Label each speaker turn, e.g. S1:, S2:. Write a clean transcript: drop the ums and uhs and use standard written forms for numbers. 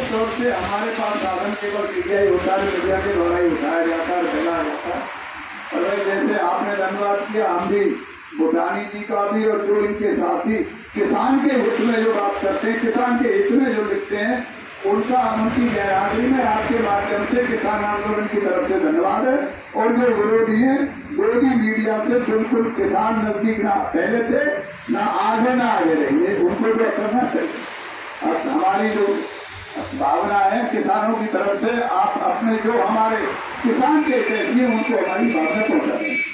S1: तौर से हमारे पास साधन केवल मीडिया ही होता है, मीडिया के द्वारा ही उठाया जाता है, फैलाया जाता है। और भाई जैसे आपने धन्यवाद किया, हम भी भूटानी जी का भी, और जो इनके साथी किसान के हित में जो बात करते हैं, किसान के हित में जो लिखते हैं, उनका उनकी गैरहाजिरी में आपके माध्यम से किसान आंदोलन की तरफ से धन्यवाद है। और जो विरोधी हैं, विरोधी मीडिया से बिल्कुल किसान नजदीक ना पहले थे, ना आगे रहेंगे, उनको जो करना चाहिए। अब हमारी जो भावना है किसानों की तरफ से, आप अपने जो हमारे किसान के कैसी उनको हमारी भावना पहुंचा दें।